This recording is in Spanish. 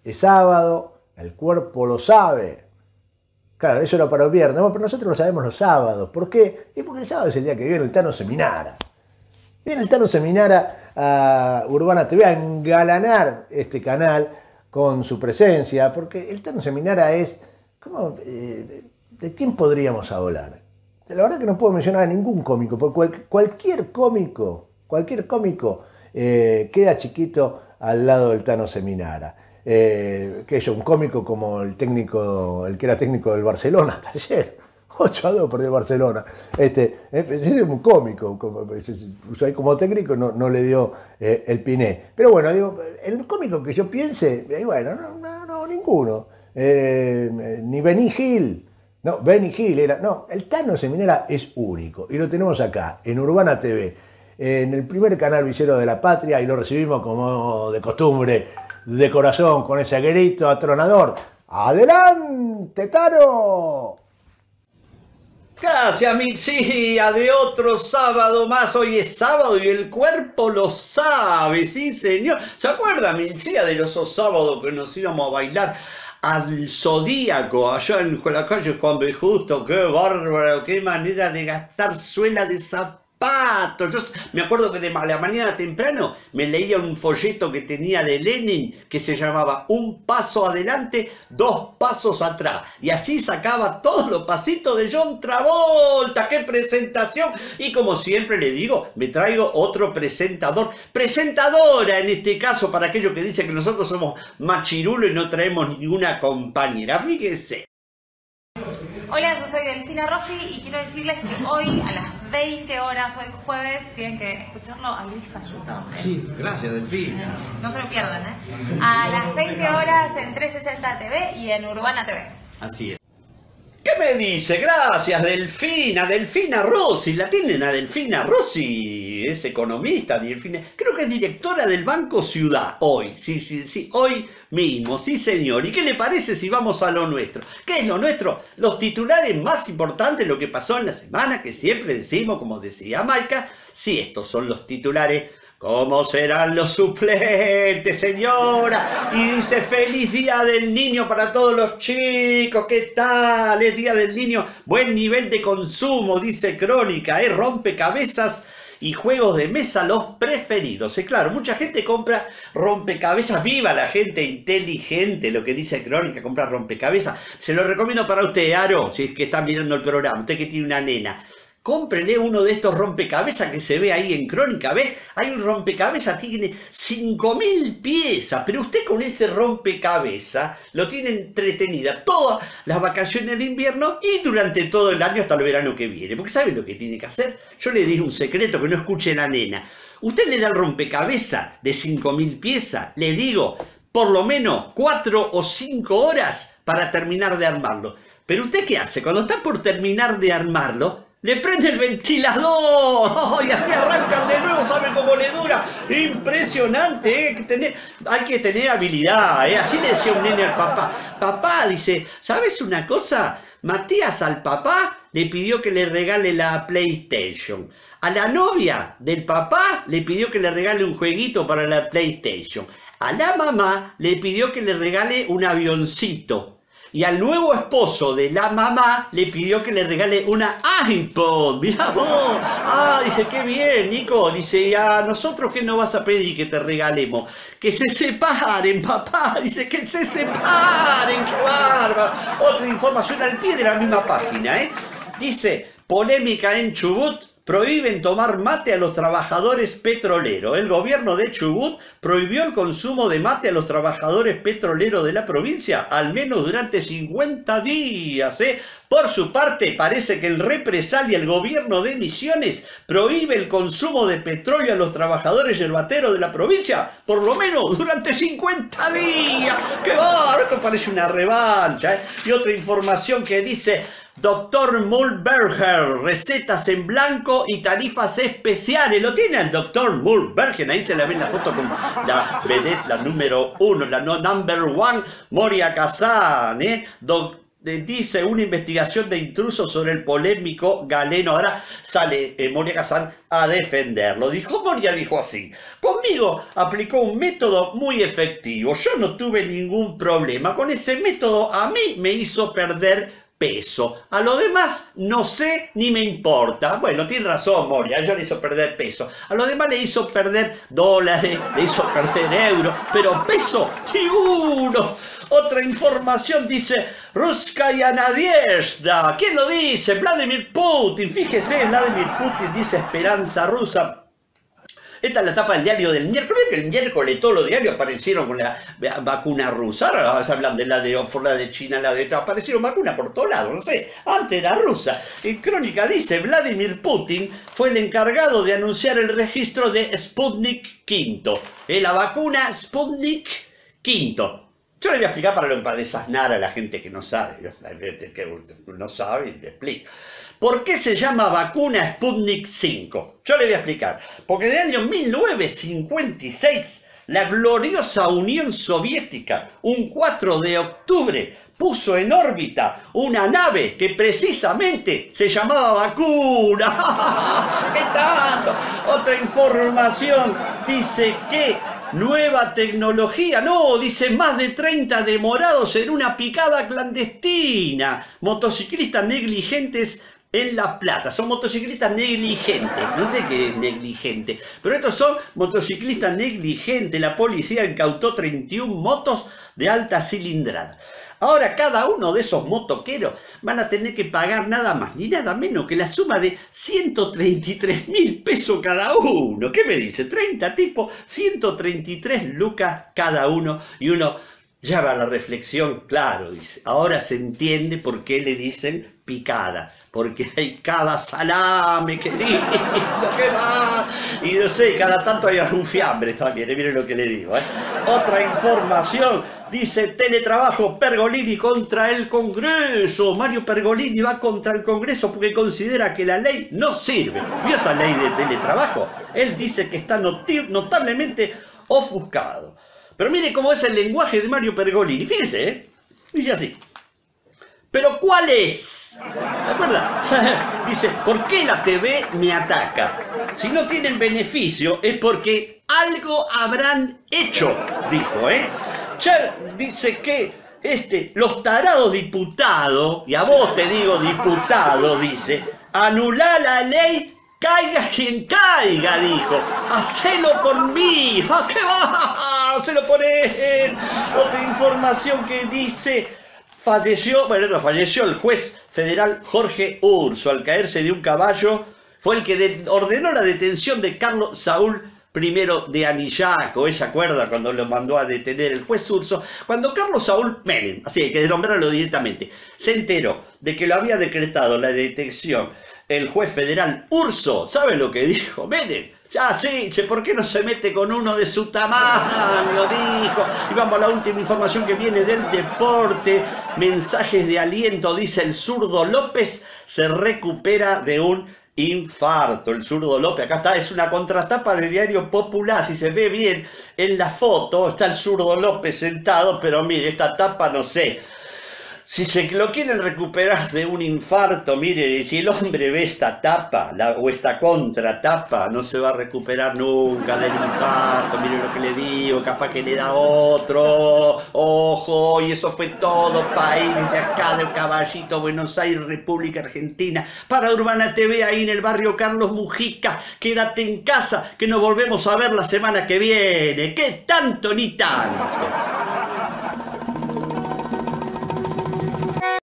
es sábado, el cuerpo lo sabe. Claro, eso era para el viernes, pero nosotros lo sabemos los sábados. ¿Por qué? Y porque el sábado es el día que viene el Tano Seminara. Viene el Tano Seminara a Urbana TV a engalanar este canal con su presencia, porque el Tano Seminara es... ¿de quién podríamos hablar? La verdad que no puedo mencionar a ningún cómico, porque cualquier cómico queda chiquito al lado del Tano Seminara. Que es un cómico como el que era técnico del Barcelona hasta ayer. 8-2 perdió Barcelona. Es un cómico, como técnico no le dio el piné. Pero bueno, digo, el cómico que yo piense, bueno, no, ninguno. Ni Benny Hill. No, Benny Hill era. No, el Tano Seminara es único. Y lo tenemos acá, en Urbana TV, en el primer canal villero de la patria, y lo recibimos como de costumbre, de corazón, con ese grito atronador. ¡Adelante, Tano! Gracias, Milcía, de otro sábado más. Hoy es sábado y el cuerpo lo sabe, sí, señor. ¿Se acuerda, Milcía, de los sábados que nos íbamos a bailar al Zodíaco, allá en la calle Juan B. Justo? ¡Qué bárbaro! ¡Qué manera de gastar suela de zapato! Yo me acuerdo que de la mañana temprano me leía un folleto que tenía de Lenin que se llamaba Un paso adelante, dos pasos atrás, y así sacaba todos los pasitos de John Travolta. ¡Qué presentación! Y como siempre le digo, me traigo otro presentadora en este caso, para aquellos que dicen que nosotros somos machirulos y no traemos ninguna compañera. Fíjense. Hola, yo soy Delfina Rossi y quiero decirles que hoy a las 20 horas, hoy jueves, tienen que escucharlo a Luis Falluto. Sí, gracias, Delfina. No se lo pierdan, ¿eh? A las 20 horas en 360 TV y en Urbana TV. Así es. ¿Qué me dice? Gracias, Delfina. Delfina Rossi. ¿La tienen a Delfina Rossi? Es economista, Delfina. Creo que es directora del Banco Ciudad. Hoy. Sí. Hoy mismo. Sí, señor. ¿Y qué le parece si vamos a lo nuestro? ¿Qué es lo nuestro? Los titulares más importantes, lo que pasó en la semana, que siempre decimos, como decía Maika, si estos son los titulares, ¿cómo serán los suplentes, señora? Y dice, feliz día del niño para todos los chicos. ¿Qué tal? Es día del niño. Buen nivel de consumo, dice Crónica. Rompecabezas y juegos de mesa los preferidos. Claro, mucha gente compra rompecabezas. Viva la gente inteligente, lo que dice Crónica, comprar rompecabezas. Se lo recomiendo para usted, Aro, si es que está mirando el programa, usted que tiene una nena. Cómprele uno de estos rompecabezas que se ve ahí en Crónica, ¿ve? Hay un rompecabezas, tiene 5.000 piezas, pero usted con ese rompecabezas lo tiene entretenida todas las vacaciones de invierno y durante todo el año hasta el verano que viene. Porque ¿sabe lo que tiene que hacer? Yo le digo un secreto que no escuche la nena. Usted le da el rompecabezas de 5.000 piezas, le digo, por lo menos 4 o 5 horas para terminar de armarlo. Pero ¿usted qué hace? Cuando está por terminar de armarlo, le prende el ventilador. ¡Oh! Y así arrancan de nuevo. ¿Saben cómo le dura? Impresionante, ¿eh? Hay que tener habilidad, ¿eh? Así le decía un nene al papá. Papá, dice, ¿sabes una cosa? Matías al papá le pidió que le regale la PlayStation. A la novia del papá le pidió que le regale un jueguito para la PlayStation. A la mamá le pidió que le regale un avioncito. Y al nuevo esposo de la mamá le pidió que le regale una iPod. Mirá vos. Ah, dice, qué bien, Nico. Dice, ¿y a nosotros qué nos vas a pedir que te regalemos? Que se separen, papá. Dice, que se separen. ¡Qué bárbaro! Otra información al pie de la misma página, ¿eh? Dice, polémica en Chubut. Prohíben tomar mate a los trabajadores petroleros. El gobierno de Chubut prohibió el consumo de mate a los trabajadores petroleros de la provincia, al menos durante 50 días. Por su parte, parece que en represalia el gobierno de Misiones prohíbe el consumo de petróleo a los trabajadores yerbateros de la provincia, por lo menos durante 50 días. ¡Qué bárbaro! Esto parece una revancha, ¿eh? Y otra información que dice... Dr. Mulberger, recetas en blanco y tarifas especiales. ¿Lo tiene el Dr. Mulberger? Ahí se la ve en la foto con la vedette, la número 1, la number 1, Moria Kazan, ¿eh? dice una investigación de intrusos sobre el polémico Galeno. Ahora sale Moria Kazan a defenderlo. Moria dijo así: conmigo aplicó un método muy efectivo. Yo no tuve ningún problema. Con ese método a mí me hizo perder peso. A lo demás no sé ni me importa. Bueno, tiene razón Moria, ella le hizo perder peso. A lo demás le hizo perder dólares, le hizo perder euros, pero peso ni uno. Otra información dice Ruskaya Nadezhda. ¿Quién lo dice? Vladimir Putin. Fíjese, Vladimir Putin dice esperanza rusa. Esta es la tapa del diario del miércoles. Que el miércoles todos los diarios aparecieron con la vacuna rusa. Ahora hablan de la de Oxford, la de China, la de... Aparecieron vacunas por todos lados, no sé. Antes era rusa. En Crónica dice, Vladimir Putin fue el encargado de anunciar el registro de Sputnik V. La vacuna Sputnik V. Yo le voy a explicar para desasnar a la gente que no sabe. La gente que no sabe, le explico. ¿Por qué se llama vacuna Sputnik V? Yo le voy a explicar. Porque en el año 1956, la gloriosa Unión Soviética, un 4 de octubre, puso en órbita una nave que precisamente se llamaba vacuna. ¿Qué tanto? Otra información dice que nueva tecnología, no, dice más de 30 demorados en una picada clandestina. Motociclistas negligentes en La Plata. Son motociclistas negligentes. No sé qué es negligente, pero estos son motociclistas negligentes. La policía incautó 31 motos de alta cilindrada. Ahora cada uno de esos motoqueros van a tener que pagar nada más ni nada menos que la suma de 133.000 pesos cada uno. ¿Qué me dice? 30 tipos, 133 lucas cada uno. Y uno ya va a la reflexión, claro, dice, ahora se entiende por qué le dicen picada. Porque hay cada salame, querido, ¿qué va? Y no sé, cada tanto hay un fiambre también, miren lo que le digo. Otra información, dice teletrabajo, Pergolini contra el Congreso. Mario Pergolini va contra el Congreso porque considera que la ley no sirve. ¿Vio esa ley de teletrabajo? Él dice que está notablemente ofuscado. Pero mire cómo es el lenguaje de Mario Pergolini, fíjese, dice así. ¿Pero cuál es? ¿De acuerdo? Dice, ¿por qué la TV me ataca? Si no tienen beneficio es porque algo habrán hecho, dijo, Cher dice que los tarados diputados, y a vos te digo diputado, dice, anulá la ley, caiga quien caiga, dijo. Hacelo por mí. ¿A qué va? Hacelo por él. Otra información que dice... Falleció el juez federal Jorge Urso al caerse de un caballo. Fue el que ordenó la detención de Carlos Saúl I de Anillaco. ¿Se acuerda cuando lo mandó a detener el juez Urso? Cuando Carlos Saúl Menem, así hay que nombrarlo directamente, se enteró de que lo había decretado la detención el juez federal Urso, ¿sabe lo que dijo Menem? Ya, sí, ¿por qué no se mete con uno de su tamaño? Dijo. Y vamos a la última información que viene del deporte. Mensajes de aliento, dice el zurdo López, se recupera de un infarto. El zurdo López, acá está, es una contratapa de Diario Popular. Si se ve bien en la foto, está el zurdo López sentado, pero mire, esta tapa no sé. Si se lo quieren recuperar de un infarto, mire, si el hombre ve esta tapa o esta contratapa, no se va a recuperar nunca del infarto. Mire lo que le digo, capaz que le da otro. Ojo, y eso fue todo país desde acá del Caballito, Buenos Aires, República Argentina. Para Urbana TV, ahí en el barrio Carlos Mujica. Quédate en casa, que nos volvemos a ver la semana que viene. ¿Qué tanto ni tanto?